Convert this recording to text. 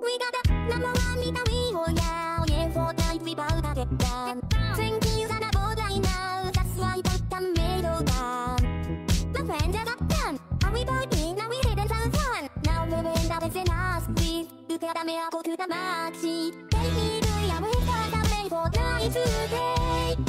We got the number one meet we oh yeah, yeah, 4 times we bow to get down. Thank you that I bought right now, that's why I put the middle down. My friends are up done, and we partying, now we hitting some fun. Now we're in the business us, please. Together may I go to the maxi. Take me to your way for the day for night today.